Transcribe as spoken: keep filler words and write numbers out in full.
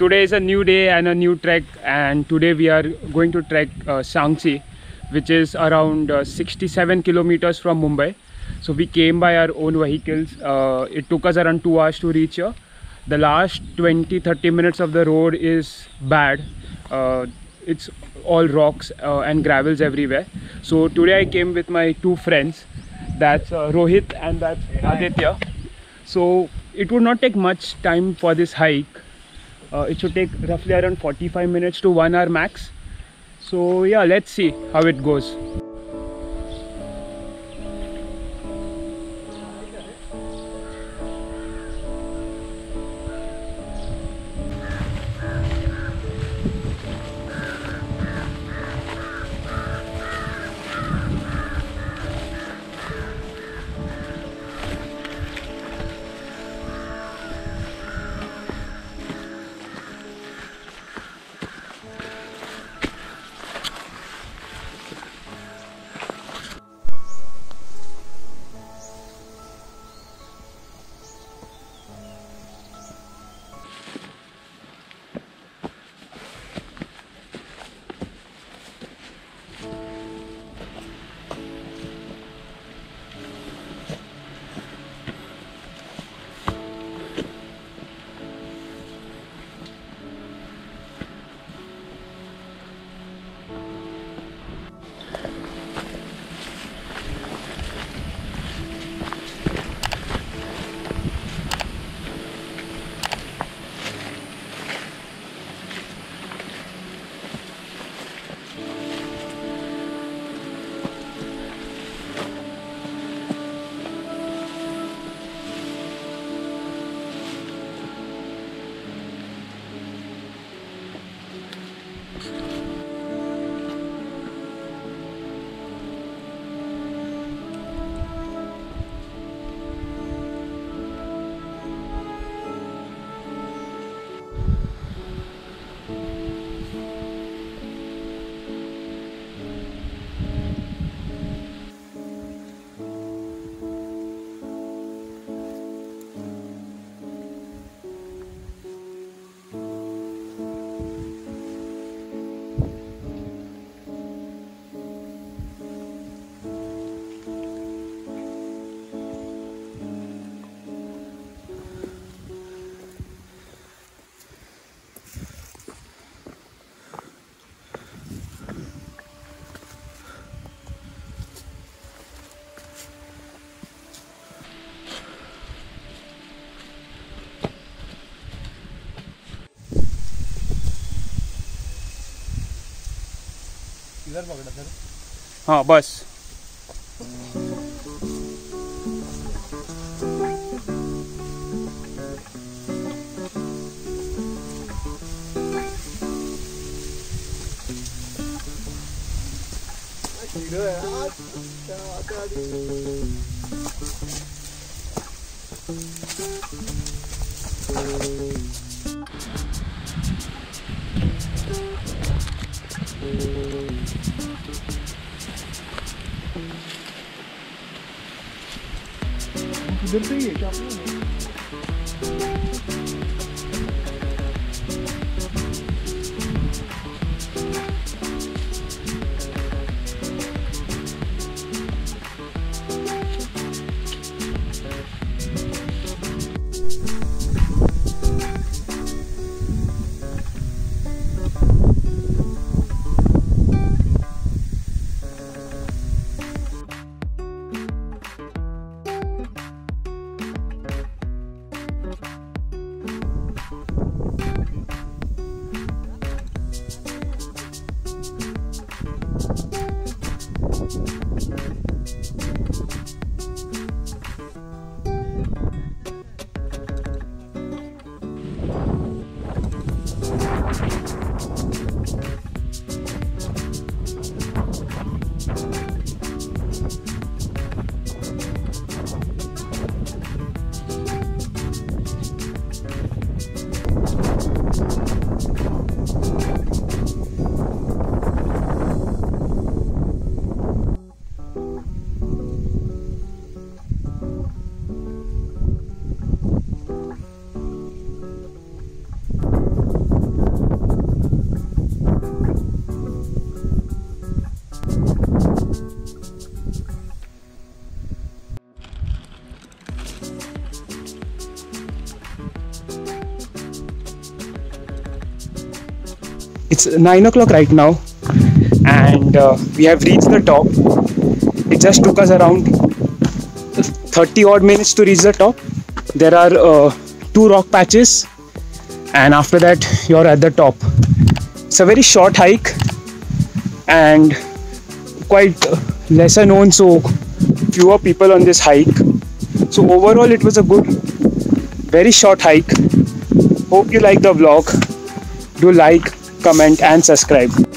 today is a new day and a new trek, and today we are going to trek uh, Sangsi, which is around uh, sixty-seven kilometers from Mumbai. So we came by our own vehicles. Uh, it took us around two hours to reach here. The last twenty to thirty minutes of the road is bad. Uh, it's all rocks uh, and gravels everywhere. So today I came with my two friends. That's uh, Rohit and that's Aditya. So it would not take much time for this hike. Uh, it should take roughly around forty-five minutes to one hour max. So yeah, let's see how it goes. इधर पकड़ा sir. हाँ बस इधर से ही है क्या? It's nine o'clock right now, and uh, we have reached the top. It just took us around thirty odd minutes to reach the top. There are uh, two rock patches, and after that you're at the top. It's a very short hike and quite lesser known, so fewer people on this hike. So overall it was a good, very short hike. Hope you like the vlog. Do like, comment and subscribe.